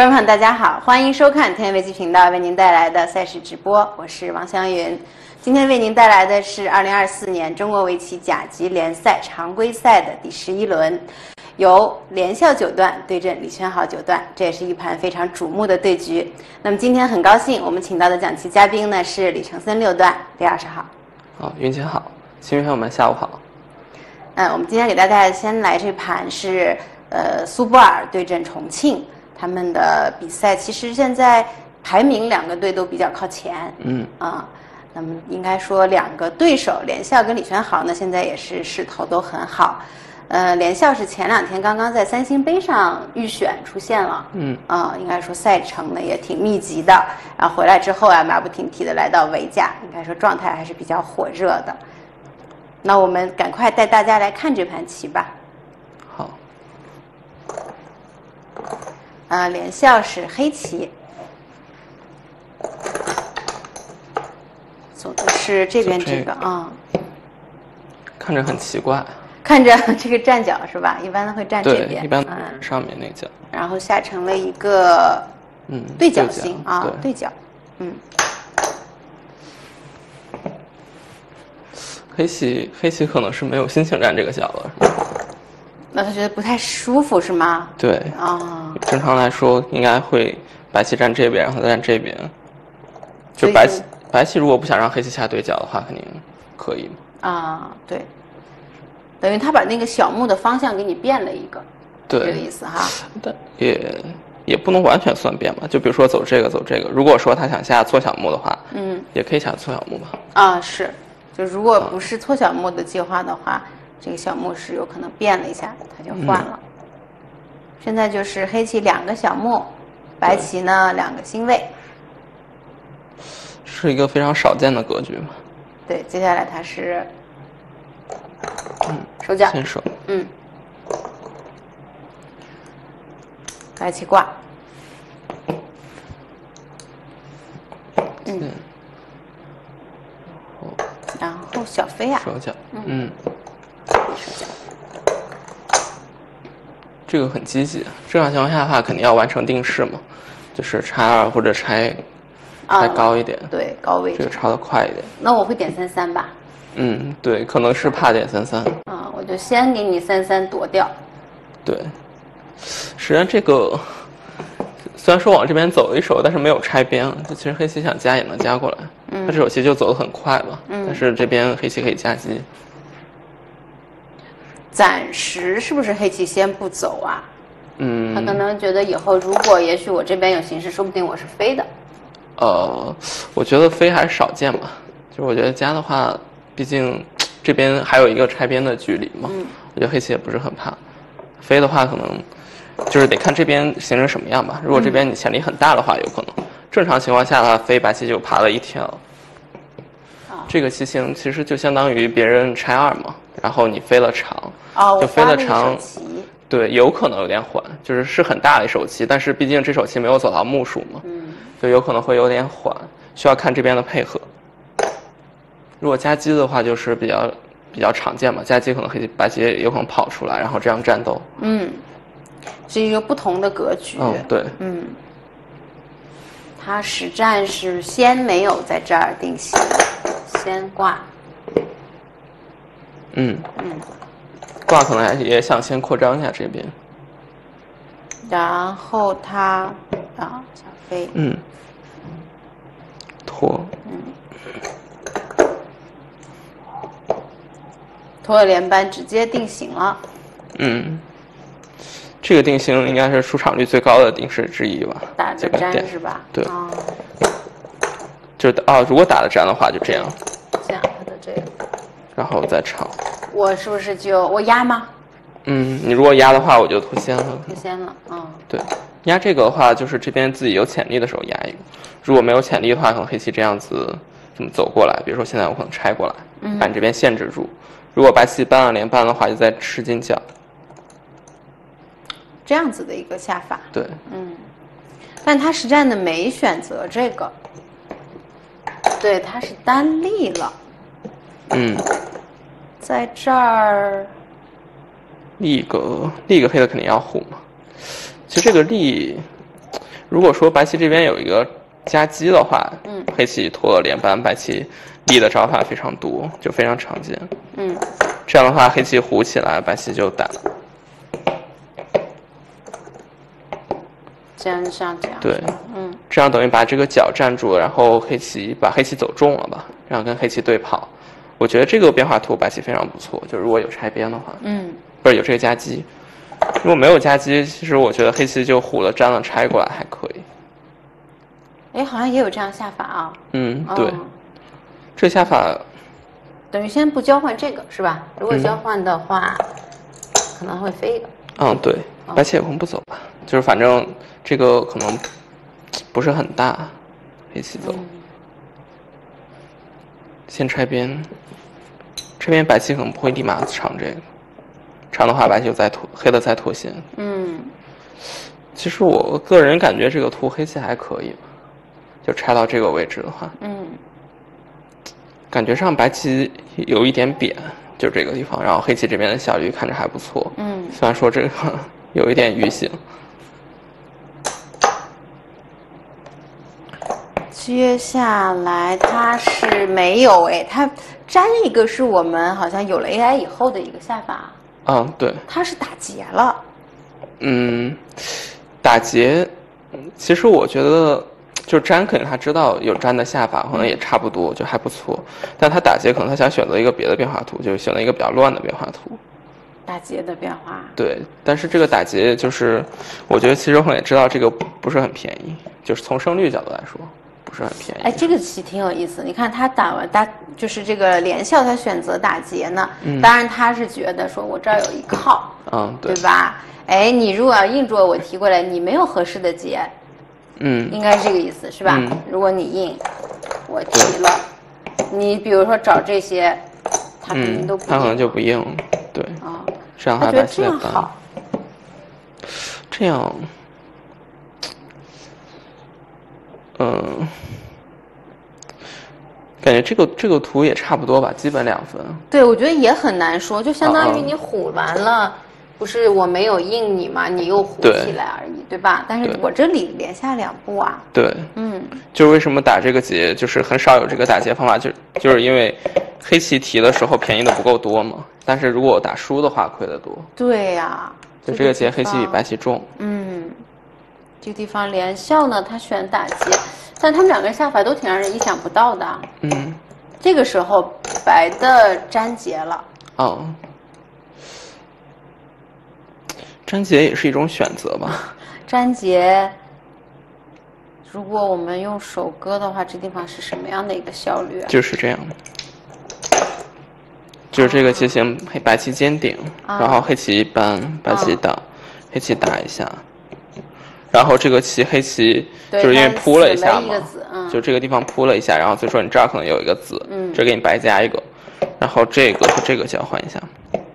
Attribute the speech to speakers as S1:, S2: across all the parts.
S1: 观众朋友大家好，欢迎收看天元围棋频道为您带来的赛事直播，我是王湘云。今天为您带来的是2024年中国围棋甲级联赛常规赛的第11轮，由连笑九段对阵李轩豪九段，这也是一盘非常瞩目的对局。那么今天很高兴，我们请到的讲棋嘉宾呢是李承森六段，李老师好。
S2: 好，云姐好，新朋友们下午好。
S1: 我们今天给大家先来这盘是苏泊尔对阵重庆。他们的比赛其实现在排名两个队都比较靠前，那么应该说两个对手连笑跟李轩豪呢，现在也是势头都很好。连笑是前两天刚刚在三星杯上预选出现了，应该说赛程呢也挺密集的，然后回来之后啊，马不停蹄的来到围甲，应该说状态还是比较火热的。那我们赶快带大家来看这盘棋吧。
S2: 好。
S1: 连笑是黑棋，走的是这边这个啊，
S2: 看着很奇怪，
S1: 看着这个站脚是吧？一般都会站这边，
S2: 一般上面那角，
S1: 然后下成了一个对角形啊，对角，
S2: 黑棋可能是没有心情站这个角了，是吧？
S1: 那他觉得不太舒服是吗？
S2: 对正常来说应该会白棋站这边，然后再站这边。就白棋如果不想让黑棋下对角的话，肯定可以嘛。
S1: 对，等于他把那个小目的方向给你变了一个，
S2: 对，
S1: 这个意思哈。
S2: 但也不能完全算变嘛。就比如说走这个走这个，如果说他想下错小目的话，也可以下错小目嘛。
S1: 是，就如果不是错小目的计划的话。这个小目是有可能变了一下，它就换了。现在就是黑棋两个小目，白棋呢两个星位，
S2: 是一个非常少见的格局嘛。
S1: 对，接下来它是手脚，
S2: 先手，
S1: 白棋挂，然后小飞啊，
S2: 手脚，这个很积极。正常情况下的话，肯定要完成定式嘛，就是拆2或者拆高一点，
S1: 对，高位
S2: 这个抄的快一点。
S1: 那我会点33吧？
S2: 对，可能是怕点33。
S1: 我就先给你33夺掉。
S2: 对，实际上这个虽然说往这边走了一手，但是没有拆边，就其实黑棋想加也能加过来。他这手棋就走得很快嘛，但是这边黑棋可以夹击。暂
S1: 时是不是黑棋先不走啊？他可能觉得以后如果也许我这边有形势，说不定我是飞的。
S2: 我觉得飞还是少见吧。就我觉得加的话，毕竟这边还有一个拆边的距离嘛。我觉得黑棋也不是很怕。飞的话，可能就是得看这边形成什么样吧。如果这边你潜力很大的话，有可能。正常情况下的话，飞白棋就爬了一天了。这个棋形其实就相当于别人拆2嘛，然后你飞了长。就飞了长，对，有可能有点缓，是很大的一手棋，但是毕竟这手棋没有走到目数嘛，就有可能会有点缓，需要看这边的配合。如果夹击的话，就是比较常见嘛，夹击可能白棋有可能跑出来，然后这样战斗。
S1: 是一个不同的格局。
S2: 对。
S1: 他实战是先没有在这儿定型，先挂。
S2: 挂可能也想先扩张一下这边，
S1: 然后他小飞，
S2: 拖，
S1: 拖了连扳，直接定型了。
S2: 这个定型应该是出场率最高的定式之一吧？
S1: 打的粘是吧？
S2: 对。如果打的粘的话，就这样。
S1: 这样，他的这个。然
S2: 后再抄。
S1: 我是不是我压吗？
S2: 你如果压的话，我就脱先了。
S1: 脱先了，
S2: 对，压这个的话，就是这边自己有潜力的时候压一个，如果没有潜力的话，可能黑棋这样子这么走过来，比如说现在我可能拆过来，把你这边限制住。如果白棋搬了连扳的话，就再吃进角。
S1: 这样子的一个下法。
S2: 对。
S1: 但他实战的没选择这个，对，他是单立了。在这儿
S2: 立一个黑的肯定要护嘛。其实这个立如果说白棋这边有一个夹击的话，黑棋拖了连扳，白棋立的招法非常多，就非常常见。这样的话，黑棋糊起来，白棋就打。
S1: 粘上这样。
S2: 对，这样等于把这个角站住了，然后把黑棋走中了吧，然后跟黑棋对跑。我觉得这个变化图白棋非常不错，就如果有拆边的话，不是有这个夹击。如果没有夹击，其实我觉得黑棋就糊了、粘了、拆过来还可以。
S1: 哎，好像也有这样下法啊。
S2: 对，这下法
S1: 等于先不交换这个是吧？如果交换的话，可能会飞一个。
S2: 对，白棋也空不走吧，就是反正这个可能不是很大，黑棋走。先拆边，这边白棋可能不会立马长这个，长的话白棋就再拖，黑的再脱线。其实我个人感觉这个图黑棋还可以，就拆到这个位置的话，感觉上白棋有一点扁，就这个地方，然后黑棋这边的效率看着还不错。虽然说这个有一点愚形。
S1: 接下来它是没有它粘一个是我们好像有了 AI 以后的一个下法。
S2: 对。
S1: 它是打结了。
S2: 打结，其实我觉得就粘肯定他知道有粘的下法，可能也差不多，就还不错。但他打结可能他想选择一个别的变化图，就是选择一个比较乱的变化图。
S1: 打结的变化。对，
S2: 但是这个打结就是，我觉得其实我也知道这个不是很便宜，就是从胜率角度来说。不是很便宜。
S1: 这个棋挺有意思。你看他就是这个连笑，他选择打结呢。当然他是觉得说我这儿有一靠，对吧？你如果要硬捉我提过来，你没有合适的结，应该是这个意思是吧？如果你硬，我提了，你比如说找这些，他肯定都不硬，
S2: 他可能就不硬，对。这样还白棋在扳。这样。感觉这个图也差不多吧，基本2分。
S1: 对，我觉得也很难说，就相当于你糊完了，不是我没有应你嘛，你又糊起来而已，对吧？但是我这里连下2步啊。
S2: 对，就是为什么打这个结，就是很少有这个打结方法，就是因为黑棋提的时候便宜的不够多嘛，但是如果我打输的话亏得多。
S1: 对呀，
S2: 就这个结黑棋比白棋重。
S1: 这个地方连笑呢，他选打结，但他们2个人下法都挺让人意想不到的。这个时候白的粘结了。
S2: 粘结也是一种选择吧。
S1: 粘结，如果我们用手割的话，这地方是什么样的一个效率啊？
S2: 就是这样的，就是这个棋形，白棋尖顶，然后黑棋扳，白棋打，黑棋打一下。然后这个棋黑棋就是因为扑了一下嘛，就这个地方扑了一下，然后所以说你这儿可能有一个子，这给你白加一个，然后这个和这个交换一下，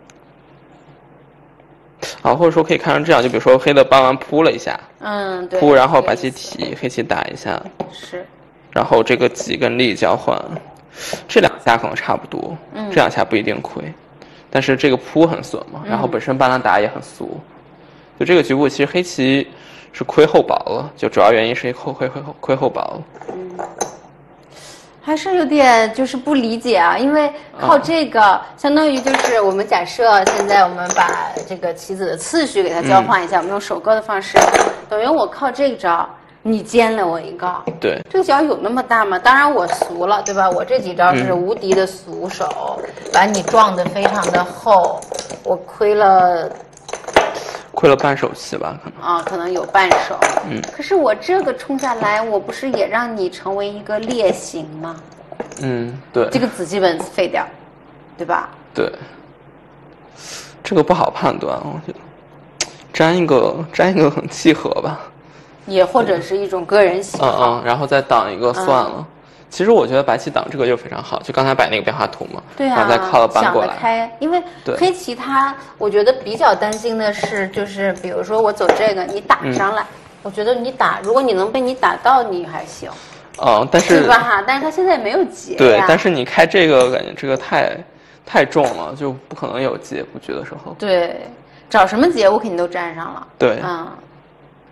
S2: 或者说可以看成这样，就比如说黑的扳完扑了一下，
S1: 对，
S2: 扑然后白棋提，黑棋打一下，
S1: 是，
S2: 然后这个吉跟力交换，这2下可能差不多，这2下不一定亏，但是这个扑很损嘛，然后本身扳了打也很俗，就这个局部其实黑棋是亏后薄了，就主要原因是亏后薄了。
S1: 还是有点就是不理解啊，因为靠这个，相当于就是我们假设现在我们把这个棋子的次序给它交换一下，我们用手割的方式，等于我靠这招，你尖了我一个。
S2: 对，
S1: 这个角有那么大吗？当然我俗了，对吧？我这几招是无敌的俗手，把你撞得非常的厚，我亏了
S2: 半手棋吧，可能
S1: 可能有半手。可是我这个冲下来，我不是也让你成为一个劣形吗？
S2: 对。
S1: 这个子基本废掉，对吧？
S2: 对。这个不好判断，我觉得粘一个很契合吧。
S1: 也或者是一种个人喜好。
S2: 然后再挡一个算了。其实我觉得白棋挡这个就非常好，就刚才摆那个变化图嘛，
S1: 对啊，
S2: 然后再靠了扳过来。
S1: 想得开，因为黑棋它，我觉得比较担心的是，就是比如说我走这个，你打上来，我觉得你打，如果你能被你打到，你还行。
S2: 但是
S1: 对吧？但是他现在也没有结。
S2: 对，但是你开这个，感觉这个太重了，就不可能有结布局的时候。
S1: 对，找什么结我肯定都粘上了。
S2: 对，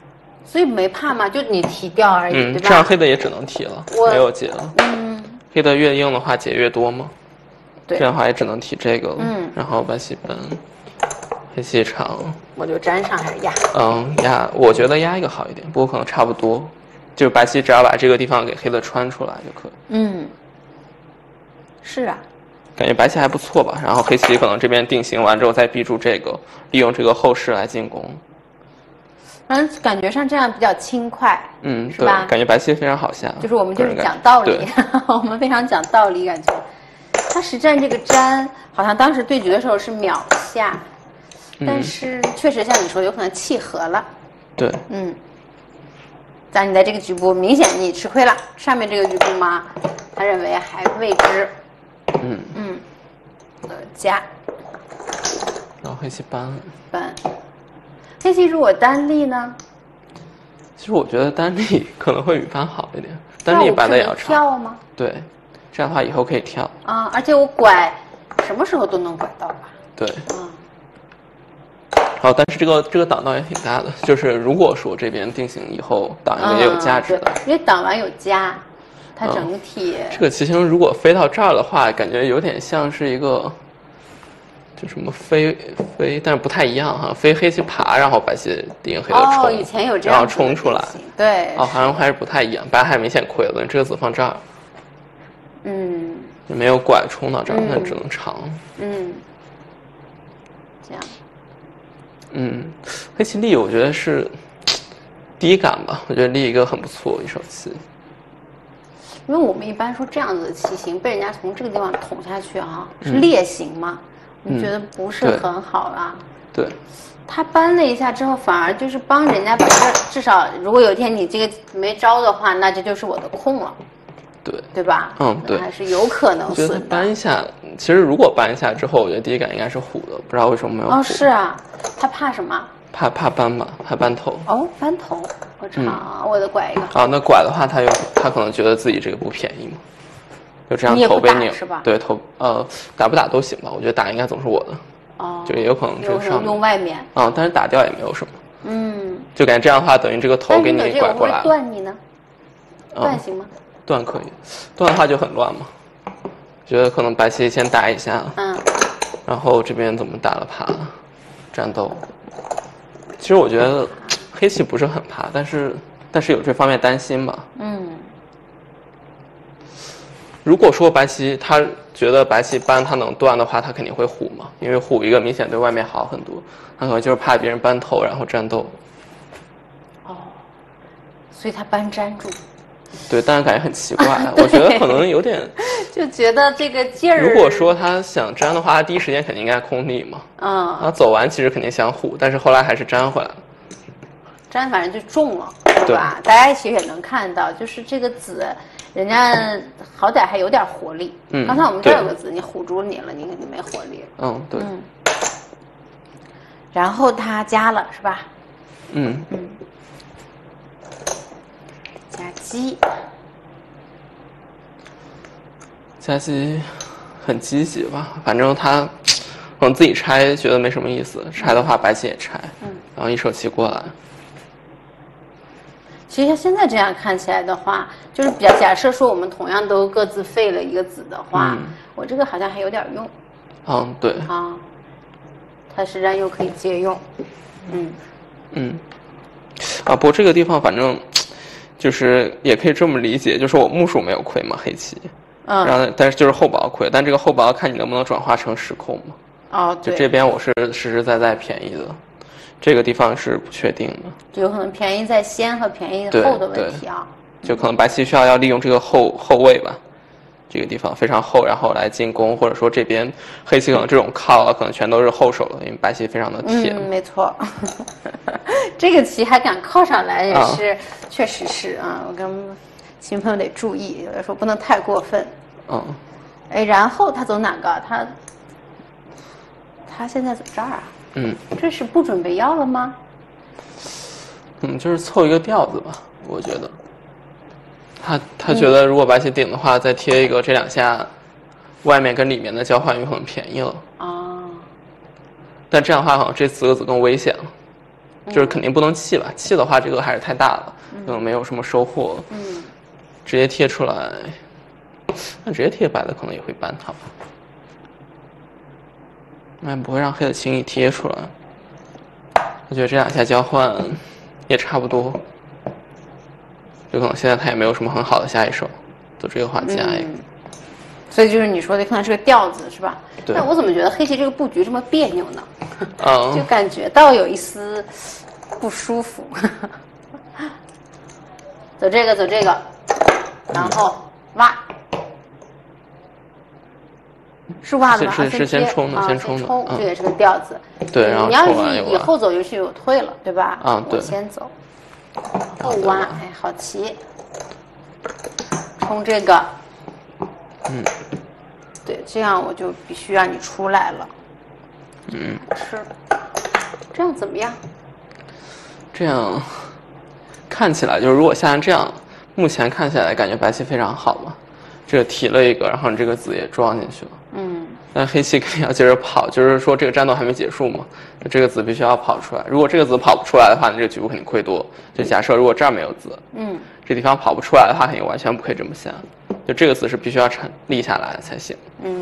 S1: 所以没怕嘛，就你提掉而已，对吧？
S2: 这样黑的也只能提了，没有解了。黑的越硬的话解越多嘛。
S1: 对，
S2: 这样的话也只能提这个了。然后白棋搬，黑棋长。
S1: 我就粘上还是压？
S2: 压，我觉得压一个好一点，不过可能差不多。就是白棋只要把这个地方给黑的穿出来就可以。
S1: 是啊。
S2: 感觉白棋还不错吧，然后黑棋可能这边定型完之后再逼住这个，利用这个后势来进攻。
S1: 感觉上这样比较轻快，是吧？
S2: 对，感觉白棋非常好下。
S1: 就是我们就是讲道理，我们非常讲道理，感觉。他实战这个粘，好像当时对局的时候是秒下，但是确实像你说，有可能契合了。
S2: 对。
S1: 但你在这个局部明显你吃亏了，上面这个局部嘛，他认为还未知。加。
S2: 然后黑棋搬。
S1: 黑棋如果单立呢？
S2: 其实我觉得单立可能会比搬好一点，单立搬的也要长。
S1: 跳吗？
S2: 对，这样的话以后可以跳。
S1: 而且我拐，什么时候都能拐到吧？
S2: 对。好，但是这个挡道也挺大的，就是如果说这边定型以后挡一个也有价值的，
S1: 因为挡完有加，它整体。
S2: 这个棋形如果飞到这儿的话，感觉有点像是一个。就什么飞，但是不太一样哈。飞黑棋爬，然后白棋定黑的冲，
S1: 以前有这样，
S2: 然后冲出来，
S1: 对。
S2: 好像还是不太一样，白还明显亏了。这个子放这儿，也没有拐冲到这儿，那只能长。
S1: 这样。
S2: 黑棋立，我觉得是第一感吧，我觉得立一个很不错一手棋。
S1: 因为我们一般说这样子的棋形被人家从这个地方捅下去是裂形嘛。你觉得不是很好啦？
S2: 对，
S1: 他搬了一下之后，反而就是帮人家把这至少，如果有一天你这个没招的话，那这就是我的空了。对吧？
S2: 对，
S1: 还是有可能损的。
S2: 搬一下，其实如果搬一下之后，我觉得第一感应该是虎的，不知道为什么没有虎。
S1: 是啊，他怕什么？
S2: 怕搬吧，怕搬头。
S1: 搬头，我长，我得拐一个。
S2: 那拐的话，他可能觉得自己这个不便宜嘛。就这样头被拧，对头打不打都行吧，我觉得打应该总是我的，就也有可能这个上面
S1: 用外面
S2: 但是打掉也没有什么，就感觉这样的话等于这个头给你拐过来了。
S1: 断你呢？断行吗？
S2: 断可以，断的话就很乱嘛。觉得可能白棋先打一下，然后这边怎么打了爬，战斗。其实我觉得黑棋不是很怕，但是有这方面担心吧。如果说白棋他觉得白棋搬他能断的话，他肯定会虎嘛，因为虎一个明显对外面好很多，他可能就是怕别人搬头然后战斗。
S1: 所以他搬粘住。
S2: 对，但是感觉很奇怪，我觉得可能有点，
S1: 就觉得这个劲儿。
S2: 如果说他想粘的话，他第一时间肯定应该空地嘛。他走完其实肯定想虎，但是后来还是粘回来了。
S1: 粘反正就中了，对吧？大家其实也能看到，就是这个子。人家好歹还有点活力。刚才我们这儿有个子，你唬住你了，你肯定没活力。
S2: 对。
S1: 然后他加了是吧？加鸡。
S2: 加鸡很积极吧？反正他可能自己拆觉得没什么意思，拆的话白棋也拆，然后一手棋过来。
S1: 其实现在这样看起来的话，就是比较假设说我们同样都各自废了一个子的话，我这个好像还有点用。
S2: 对。
S1: 它实战又可以借用。
S2: 不过这个地方反正就是也可以这么理解，就是我目数没有亏嘛，黑棋。然后但是就是后薄亏，但这个后薄看你能不能转化成实控嘛。
S1: 对。
S2: 就这边我是实实在在便宜的。这个地方是不确定的，
S1: 就有可能便宜在先和便宜后的问题
S2: 就可能白棋需要利用这个后位吧，这个地方非常厚，然后来进攻，或者说这边黑棋可能这种靠可能全都是后手了，因为白棋非常的铁。
S1: 没错。这个棋还敢靠上来也是，确实是我跟新朋友得注意，有的时候不能太过分。然后他走哪个？他现在走这儿这是不准备要了吗？
S2: 就是凑一个调子吧，我觉得。他觉得如果白棋顶的话，再贴一个这两下，外面跟里面的交换有可能便宜了。但这样的话，好像这4个子更危险了。 就是肯定不能弃吧，弃的话这个还是太大了，可能没有什么收获。直接贴出来，那直接贴白的可能也会扳它吧，那不会让黑的轻易贴出来。我觉得这两下交换也差不多，有可能现在他也没有什么很好的下一手，就这个话加一个。
S1: 所以就是你说的可能是个调子是吧？
S2: 对。
S1: 但我怎么觉得黑棋这个布局这么别扭呢？
S2: 就
S1: 感觉到有一丝不舒服。走这个，然后挖，是挖的吗？
S2: 是先冲的，先冲的。
S1: 这也是个调子。
S2: 对，然后
S1: 你要是以后走，就去有退了，对吧？
S2: 对。
S1: 我先走，后挖，哎，好棋。冲这个。对，这样我就必须让你出来了。是。这样怎么样？
S2: 这样看起来就是，如果下成这样，目前看起来感觉白棋非常好嘛。这个提了一个，然后你这个子也装进去了。但黑棋肯定要接着跑，就是说这个战斗还没结束嘛，这个子必须要跑出来。如果这个子跑不出来的话，你这个局部肯定亏多。就假设如果这儿没有子，这地方跑不出来的话，肯定完全不可以这么下。就这个子是必须要立下来才行。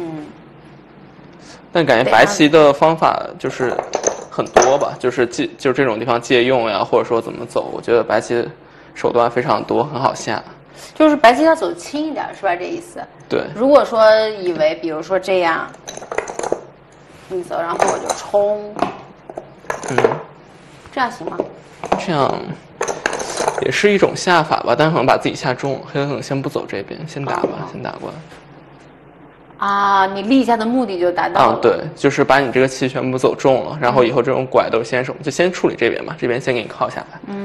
S2: 但感觉白棋的方法就是很多吧，就是这种地方借用呀，或者说怎么走，我觉得白棋手段非常多，很好下。
S1: 就是白棋要走轻一点，是吧？这意思。
S2: 对。
S1: 如果说以为，比如说这样，你走，然后我就冲。这样行吗？
S2: 这样也是一种下法吧，但可能把自己下中了，黑可能先不走这边，先打吧，先打过来。
S1: 你立下的目的就达到了。
S2: 对，就是把你这个棋全部走中了，然后以后这种拐都是先手，就先处理这边吧，这边先给你靠下来。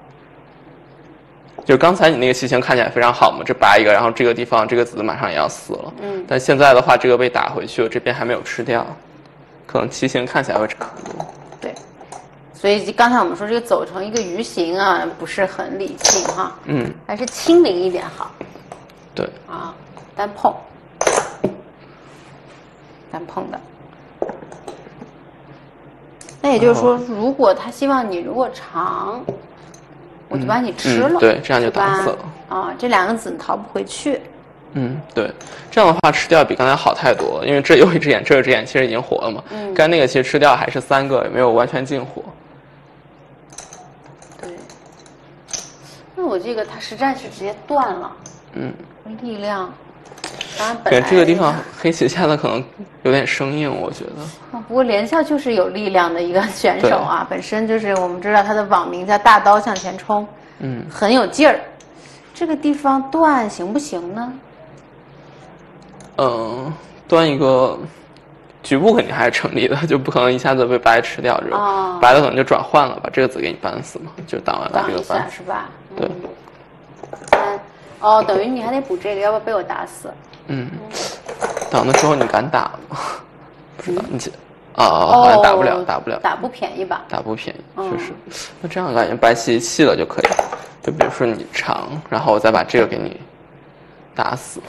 S2: 就刚才你那个棋形看起来非常好嘛，这白一个，然后这个地方这个子马上也要死了。但现在的话，这个被打回去了，这边还没有吃掉，可能棋形看起来会差不多。
S1: 对，所以刚才我们说这个走成一个鱼形啊，不是很理性哈。还是轻灵一点好。
S2: 对。
S1: 单碰，单碰的。那也就是说，如果他希望你如果长。我就把你吃了，
S2: 对，这样就打死了。
S1: 这两个子你逃不回去。
S2: 对，这样的话吃掉比刚才好太多了，因为这有一只眼，这只眼其实已经活了嘛。刚那个其实吃掉还是3个，也没有完全尽活。
S1: 对。那我这个它实战是直接断了。力量。当然本来。
S2: 这个地方黑棋下的可能有点生硬，我觉得。
S1: 不过连笑就是有力量的一个选手啊，本身就是我们知道他的网名叫大刀向前冲，很有劲儿。这个地方断行不行呢？
S2: 断一个局部肯定还是成立的，就不可能一下子被白吃掉这种。白的可能就转换了，把这个子给你扳死嘛，就挡完把这个扳死，
S1: 是吧？
S2: 对。
S1: 等于你还得补这个，要不被我打死。
S2: 挡的时候你敢打吗？不知道你好像打不了，
S1: 打不便宜吧？
S2: 打不便宜，确实。那这样感觉白棋弃了就可以了，就比如说你长，然后我再把这个给你打死。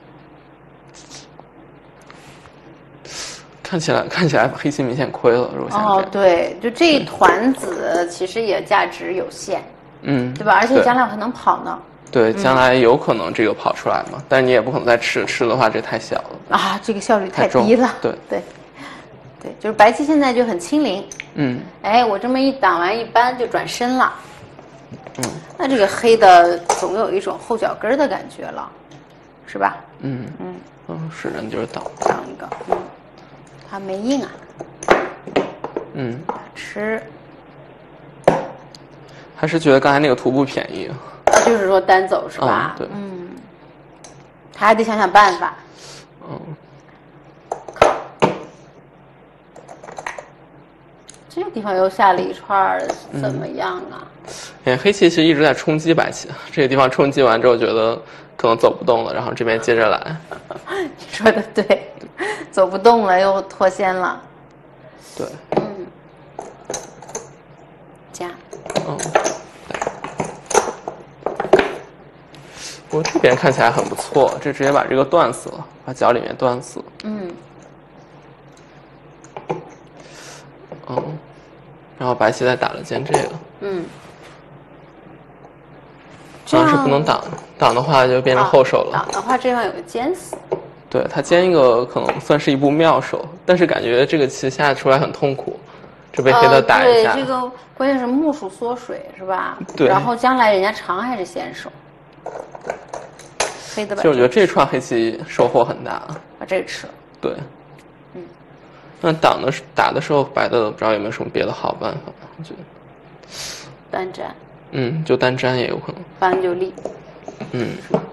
S2: 看起来黑棋明显亏了，如果像这样。
S1: 对，就这一团子其实也价值有限，对吧？而且将来还能跑呢。
S2: 对，将来有可能这个跑出来嘛，但你也不可能再吃的话，这太小了
S1: 这个效率太低了。对，就是白棋现在就很轻灵。我这么一挡完一扳就转身了。那这个黑的总有一种后脚跟的感觉了，是吧？
S2: 是人就是挡
S1: 一个，他没硬啊。吃。
S2: 还是觉得刚才那个图不便宜。
S1: 就是说单走是吧？
S2: 对。
S1: 他还得想想办法。这个地方又下了一串，怎么样啊？
S2: 黑棋其实一直在冲击白棋，这个地方冲击完之后，觉得可能走不动了，然后这边接着来。
S1: 你说的对，走不动了又脱先了。
S2: 对。
S1: 加。
S2: 我这边看起来很不错，这直接把这个断死了，把角里面断死了。 然后白棋再打了尖这个。
S1: 嗯。
S2: 好像是不能挡，挡的话就变成后手了。
S1: 挡的话，这地方有个尖死。
S2: 对，他尖一个可能算是一步妙手，但是感觉这个棋下出来很痛苦，这被黑的打一下。
S1: 对，这个关键是目数缩水是吧？
S2: 对。
S1: 然后将来人家长还是先手。黑的把。
S2: 其实我觉得这串黑棋收获很大。
S1: 把这个吃了。
S2: 对。嗯。那打的时候，白的不知道有没有什么别的好办法？我觉得。
S1: 单粘。
S2: 嗯，就单粘也有可能。
S1: 翻就立。
S2: 嗯。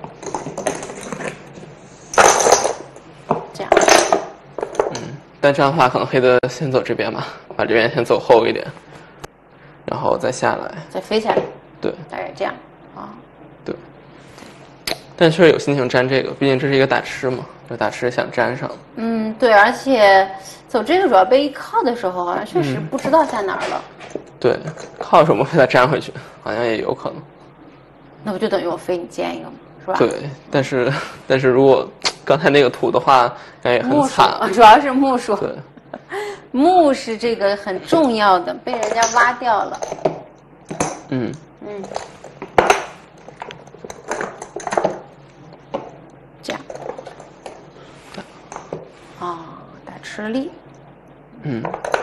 S1: 这样。
S2: 但这样的话，可能黑的先走这边吧，把这边先走后一点，然后再下来，
S1: 再飞下来。
S2: 对，
S1: 大概这样啊。
S2: 对。但确实有心情粘这个，毕竟这是一个打吃嘛，这打吃想粘上。
S1: 嗯，对，而且走这个主要被一靠的时候，好像确实不知道下哪儿了。
S2: 对，靠什么被它粘回去，好像也有可能。
S1: 那不就等于我飞你尖一个吗？是吧？
S2: 对，但是如果刚才那个图的话，感觉也很惨。
S1: 主要是目数。
S2: 对，
S1: 目是这个很重要的，被人家挖掉了。
S2: 嗯。
S1: 嗯。这样。打吃力。
S2: 嗯。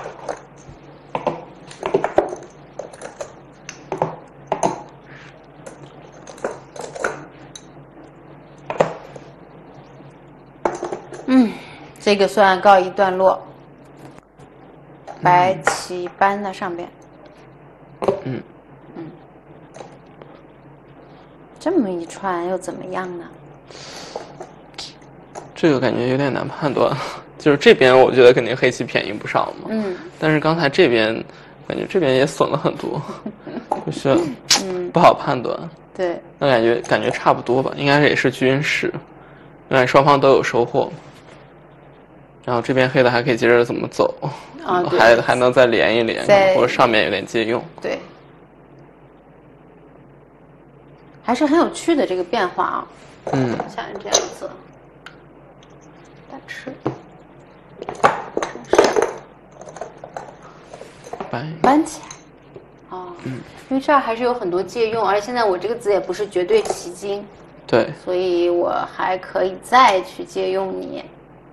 S1: 这个算告一段落。白棋搬到上边。这么一串又怎么样呢？
S2: 这个感觉有点难判断，就是这边我觉得肯定黑棋便宜不少嘛。但是刚才这边感觉这边也损了很多，就是不好判断。
S1: 对。
S2: 那感觉差不多吧，应该也是均势，因为双方都有收获。然后这边黑的还可以接着怎么走，还能再连一连，或者上面有点借用。
S1: 对，还是很有趣的这个变化啊。像这样子，打吃，搬起来。因为这儿还是有很多借用，而且现在我这个子也不是绝对奇经。
S2: 对。
S1: 所以我还可以再去借用你。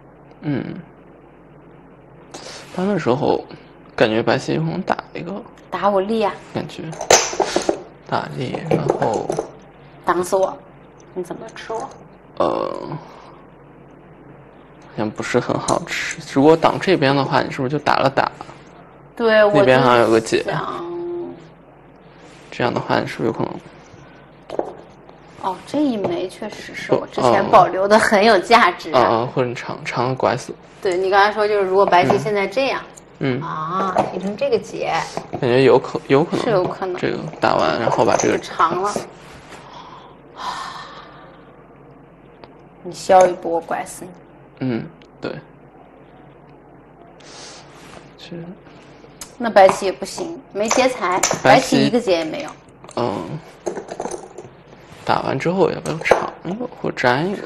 S2: 搬的时候，感觉白棋有可能打一个。
S1: 打我力啊！
S2: 感觉打力，然后
S1: 挡死我，你怎么吃我？
S2: 好像不是很好吃。如果挡这边的话，你是不是就打了打？
S1: 对，我
S2: 那边好像有个解。这样的话，你是不是有可能？
S1: 这一枚确实是我之前保留的，很有价值。
S2: 或者长拐死。
S1: 对，你刚才说就是如果白棋现在这样，形成这个结，
S2: 感觉有可能
S1: 是有可能。
S2: 这个打完，然后把这个
S1: 长了，你削一波，我拐死你。
S2: 对。
S1: 那白棋也不行，没劫财，白棋一个劫也没有。
S2: 打完之后要不要长一个或粘一个？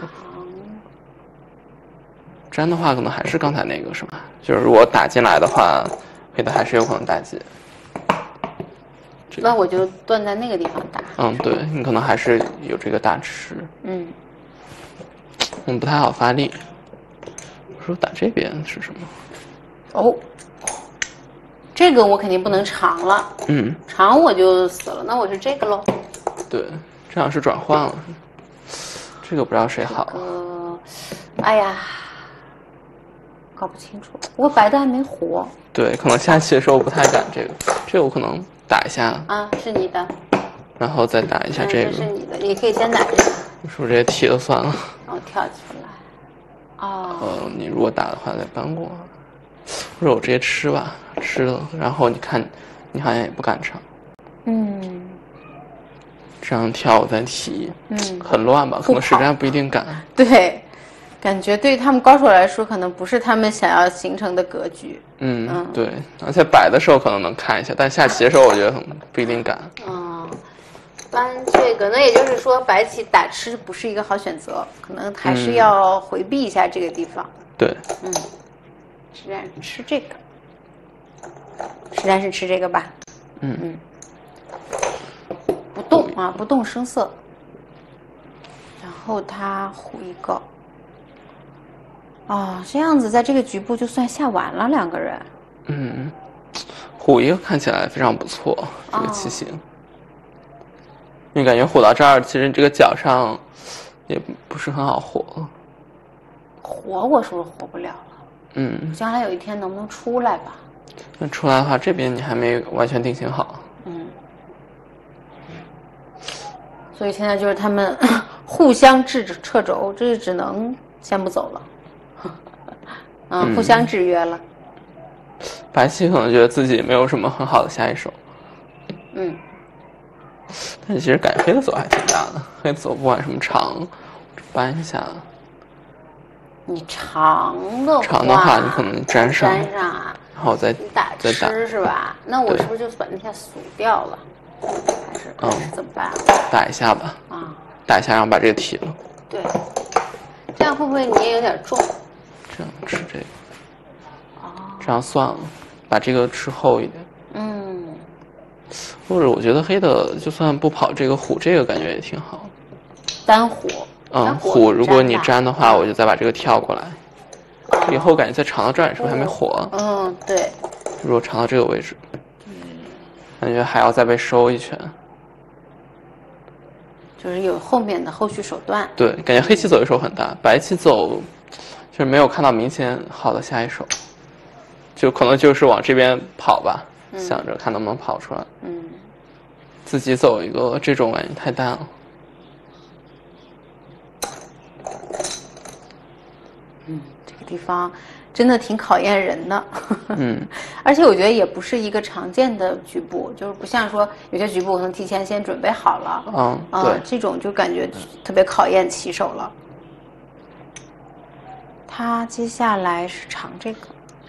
S2: 粘的话可能还是刚才那个是吧？就是如果打进来的话，黑的还是有可能打劫。
S1: 那我就断在那个地方打。
S2: 对，你可能还是有这个大吃。不太好发力。我说打这边是什么？
S1: 这个我肯定不能长了。长我就死了，那我就这个喽。
S2: 对，这样是转换了。这个不知道谁好。
S1: 哎呀。搞不清楚，不过白的还没活。
S2: 对，可能下棋的时候不太敢这个，这个我可能打一下。
S1: 是你的。
S2: 然后再打一下这个。
S1: 这是你的，你可以先打这个。
S2: 是不是直接提了算了？
S1: 然后跳出来。
S2: 你如果打的话再搬过，或者我直接吃吧，吃了，然后你看，你好像也不敢长。这样跳我再提，很乱吧？可能实战不一定敢。
S1: 对。感觉对他们高手来说，可能不是他们想要形成的格局。
S2: 对，而且摆的时候可能能看一下，但下棋的时候我觉得不一定敢。
S1: 搬这个，那也就是说，白棋打吃不是一个好选择，可能还是要回避一下这个地方。
S2: 对。
S1: 实战吃这个。 实战是吃这个吧。不动啊，不动声色。然后他虎一个。这样子在这个局部就算下完了2个人。
S2: 虎一个看起来非常不错，这个棋形。因为感觉虎到这儿，其实这个角上也不是很好活。
S1: 活我是不是活不了了？将来有一天能不能出来吧？
S2: 那出来的话，这边你还没完全定型好。
S1: 所以现在就是他们互相撤轴，这只能先不走了。互相制约了。
S2: 白棋可能觉得自己没有什么很好的下一手。但其实感觉黑的走还挺大的，黑的走不管什么长，搬一下。
S1: 你长的
S2: 话，你可能粘上，然后再
S1: 打吃是吧？那我是不是就把那片数掉了？还是怎么办？
S2: 打一下吧。打一下，然后把这个提了。
S1: 对，这样会不会你也有点重？
S2: 这样吃这个。这样算了，把这个吃厚一点。或者我觉得黑的就算不跑这个虎，这个感觉也挺好。
S1: 单虎。
S2: 虎如果你粘的话，我就再把这个跳过来。以后感觉再长到这儿，是不是还没活？
S1: 对。
S2: 如果长到这个位置，感觉还要再被收一拳。
S1: 就是有后面的后续手段。
S2: 对，感觉黑棋走一手很大，白棋走就是没有看到明显好的下一手，就可能就是往这边跑吧，想着看能不能跑出来。自己走一个这种感觉太淡了。
S1: 这个地方真的挺考验人的。而且我觉得也不是一个常见的局部，就是不像说有些局部可能提前先准备好了。
S2: 对，
S1: 这种就感觉特别考验棋手了。他接下来是尝这个。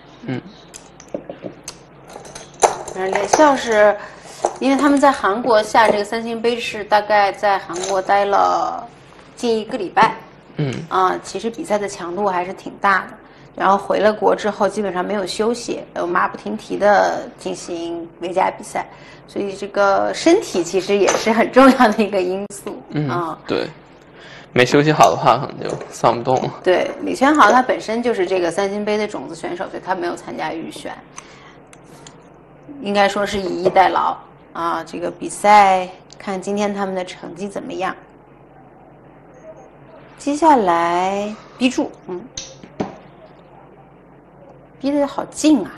S1: 连笑是因为他们在韩国下这个3星杯是大概在韩国待了近1个礼拜。其实比赛的强度还是挺大的。然后回了国之后，基本上没有休息，马不停蹄的进行围甲比赛，所以这个身体其实也是很重要的一个因素。
S2: 对，没休息好的话，可能就算不动了。
S1: 对，李全豪他本身就是这个3星杯的种子选手，所以他没有参加预选，应该说是以逸待劳这个比赛看今天他们的成绩怎么样。接下来逼住，逼得好近啊。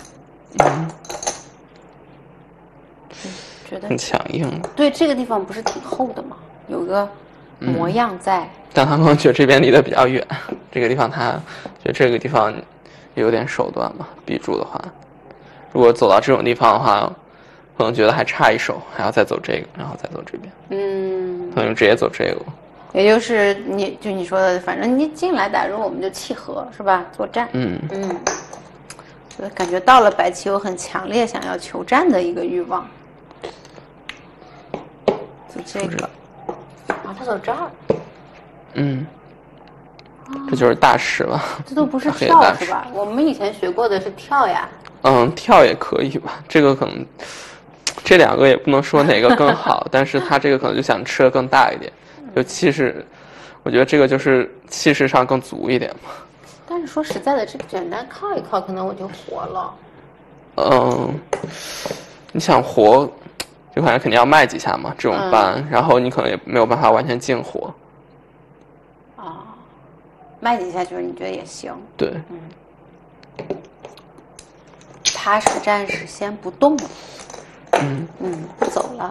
S1: 觉得
S2: 很强硬。
S1: 对，这个地方不是挺厚的吗？有个模样在。
S2: 但他可能觉得这边离得比较远，这个地方他觉得这个地方有点手段嘛，逼住的话，如果走到这种地方的话，可能觉得还差一手，还要再走这个，然后再走这边。可能就直接走这个。
S1: 也就是你说的，反正你进来打入我们就契合是吧？作战。我感觉到了白棋有很强烈想要求战的一个欲望。就这个。他走这儿。
S2: 这就是大石了。
S1: 这都不是跳是吧？我们以前学过的是跳呀。
S2: 跳也可以吧。这个可能这2个也不能说哪个更好，但是他这个可能就想吃的更大一点。就气势，我觉得这个就是气势上更足一点嘛。
S1: 但是说实在的，这个简单靠一靠，可能我就活了。
S2: 你想活，就反正肯定要迈几下嘛，这种扳，然后你可能也没有办法完全净活。
S1: 迈几下就是你觉得也行。
S2: 对。
S1: 他是暂时先不动了。不走了。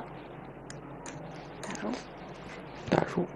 S2: 打入。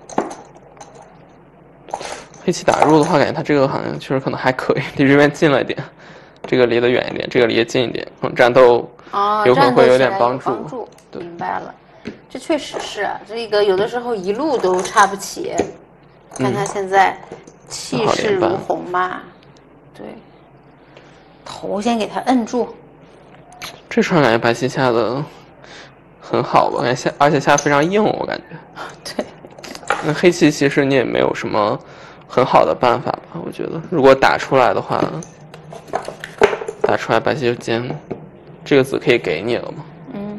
S2: 黑棋打入的话，感觉他这个好像确实可能还可以，离这边近了一点，这个离得远一点，这个离得近一点，可能战斗有可能会有点帮助。
S1: 明白了，这确实是这个有的时候一路都差不起。看他现在气势如虹嘛，对，头先给他摁住。
S2: 这串感觉白棋下的很好吧，而且下非常硬，我感
S1: 觉。对。
S2: 那黑棋其实你也没有什么很好的办法吧？我觉得，如果打出来的话，打出来白棋就尖。 这个子可以给你了嘛。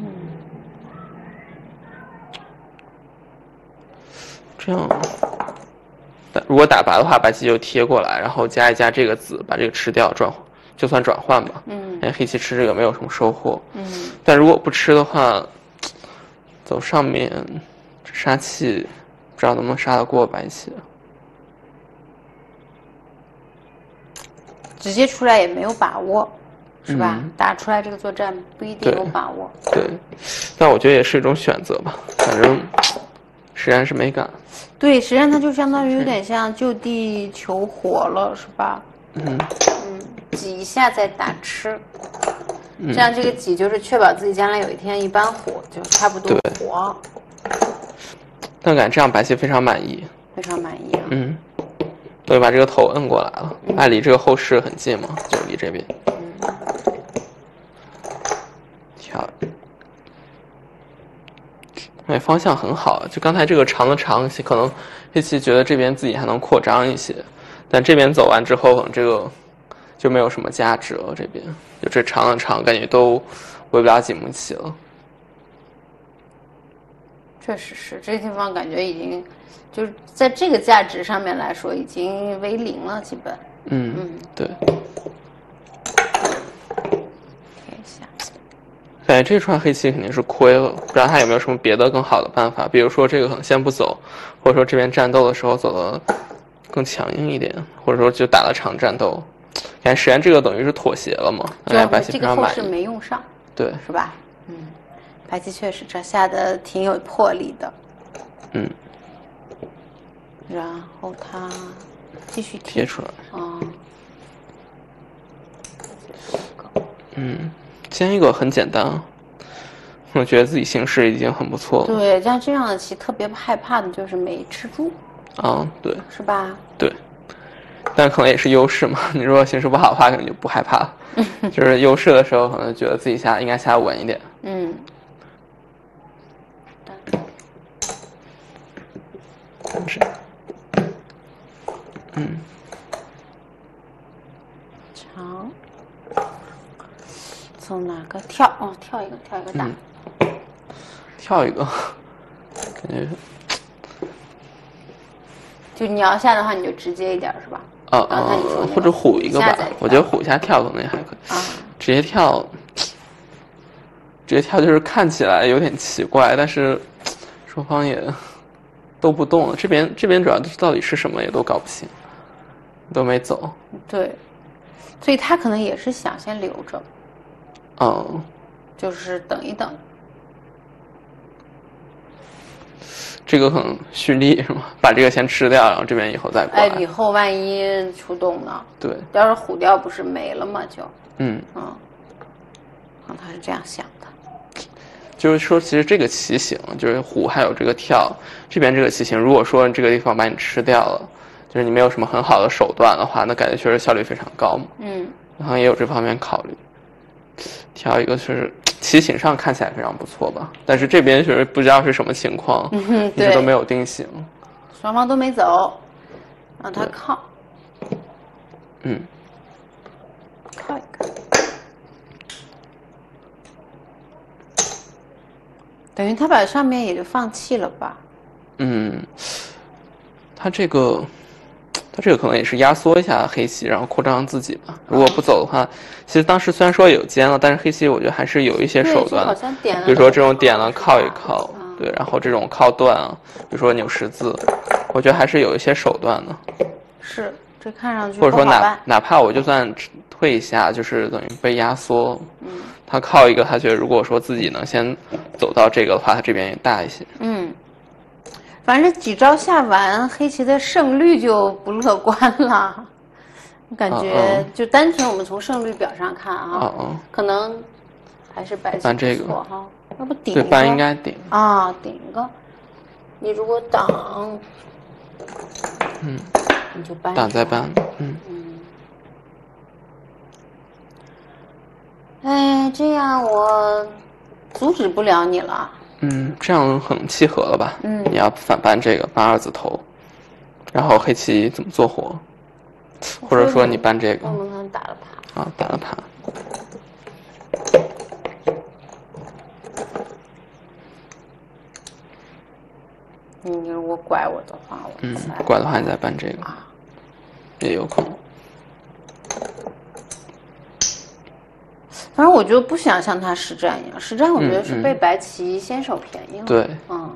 S2: 这样，如果打拔的话，白棋就贴过来，然后加一加这个子，把这个吃掉，就算转换吧。黑棋吃这个没有什么收获。但如果不吃的话，走上面杀气，不知道能不能杀得过白棋。
S1: 直接出来也没有把握，是吧？打出来这个作战不一定有把握。
S2: 对，但我觉得也是一种选择吧，反正实战是没敢。
S1: 对，实际上它就相当于有点像就地求活了，是吧？挤一下再打吃，这样这个挤就是确保自己将来有一天一般火就差不多活。
S2: 但感觉这样白棋非常满意，
S1: 非常满意啊。
S2: 对，把这个头摁过来了，爱离这个后室很近嘛，就离这边。跳。方向很好，就刚才这个长的长，可能黑棋觉得这边自己还能扩张一些，但这边走完之后，可能这个就没有什么价值了。这边就这长的长，感觉都围不了几目棋了。
S1: 确实是，这个地方感觉已经就是在这个价值上面来说，已经为零了，基本。
S2: 对。感觉这串黑棋肯定是亏了，不知道他有没有什么别的更好的办法，比如说这个可能先不走，或者说这边战斗的时候走得更强硬一点，或者说就打了场战斗。感觉实战这个等于是妥协了嘛，白棋非常满意。
S1: 这个后是没用上，
S2: 对，
S1: 是吧？白棋确实这下的挺有魄力的。然后他继续
S2: 贴出来。先一个很简单，我觉得自己形势已经很不错了。
S1: 对，像这样的棋特别害怕的就是没吃住。
S2: 对，
S1: 是吧？
S2: 对，但可能也是优势嘛。你如果形势不好的话，可能就不害怕了。就是优势的时候，可能觉得自己应该下稳一点。
S1: 长。从哪个跳？跳一个打。
S2: 跳一个，感觉
S1: 就你要下的话，你就直接一点是吧？
S2: 或者虎一个吧。我觉得虎一下跳可能也还可以。直接跳就是看起来有点奇怪，但是双方也都不动了。这边主要到底是什么也都搞不清，都没走。
S1: 对，所以他可能也是想先留着。就是等一等。
S2: 这个可能蓄力是吗？把这个先吃掉，然后这边以后再过来。
S1: 以后万一出动呢？
S2: 对。
S1: 要是虎掉不是没了吗？就。他是这样想的。
S2: 就是说，其实这个棋形就是虎还有这个跳，这边这个棋形，如果说这个地方把你吃掉了，就是你没有什么很好的手段的话，那感觉确实效率非常高嘛。然后也有这方面考虑。挑一个就是棋形上看起来非常不错吧，但是这边确实不知道是什么情况，一直都没有定型。
S1: 双方都没走，让他靠。靠一个。等于他把上面也就放弃了吧？
S2: 他这个可能也是压缩一下黑棋，然后扩张自己吧。如果不走的话，其实当时虽然说有尖了，但是黑棋我觉得还是有一些手段的，比如说这种点了靠一靠，对，然后这种靠断啊，比如说扭十字，我觉得还是有一些手段的。
S1: 是，这看上去
S2: 或者说哪怕我就算退一下，就是等于被压缩。他靠一个，他觉得如果说自己能先走到这个的话，他这边也大一些。
S1: 反正几招下完，黑棋的胜率就不乐观了。感觉就单纯我们从胜率表上看可能还是白棋不错哈。要不顶一个？
S2: 对，搬应该顶。
S1: 顶一个。你如果挡，你就搬。
S2: 挡再搬。
S1: 这样我阻止不了你了。
S2: 这样很契合了吧？你要反搬这个，搬二子头，然后黑棋怎么做活？或者说你搬这个？
S1: 我们打了爬。
S2: 打了爬。
S1: 如果拐我的话，
S2: 拐的话你再搬这个也有可能。
S1: 反正我就不想像他实战一样，实战我觉得是被白棋先手便宜了。
S2: 对，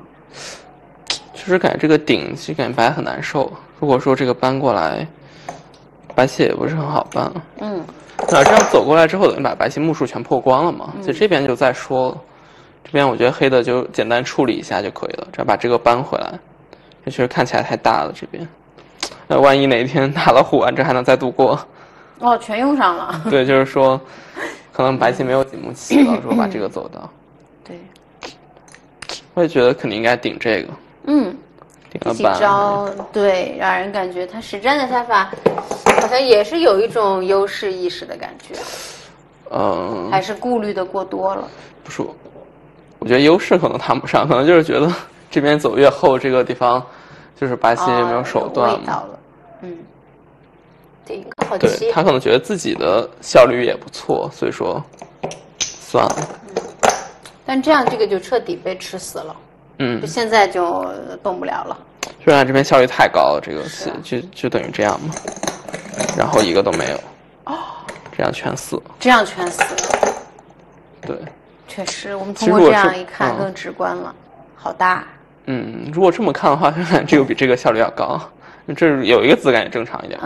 S2: 就是感觉这个顶其实感觉白很难受。如果说这个搬过来，白棋也不是很好搬。那这样走过来之后，等于把白棋目数全破光了嘛？所以这边就再说了。这边我觉得黑的就简单处理一下就可以了，只要把这个搬回来。这确实看起来太大了，这边。那万一哪一天打了虎，这还能再度过？
S1: 全用上了。
S2: 对，就是说，可能白棋没有几目棋了，如果把这个走到。
S1: 对。
S2: 我也觉得肯定应该顶这个。顶个
S1: 几招，对，让人感觉他实战的下法好像也是有一种优势意识的感觉。还是顾虑的过多了。
S2: 不是，我觉得优势可能谈不上，可能就是觉得这边走越后，这个地方就是白棋没有手段
S1: 味道了。顶个好棋。
S2: 对，他可能觉得自己的效率也不错，所以说算了。
S1: 但这样这个就彻底被吃死了。就现在就动不了了。
S2: 虽然这边效率太高了，这个就等于这样嘛，然后一个都没有。这样全死了。
S1: 这样全死了。
S2: 对。
S1: 确实，我们通过这样一看更直观了。好大。
S2: 如果这么看的话，看这个比这个效率要高。这有一个子感也正常一点。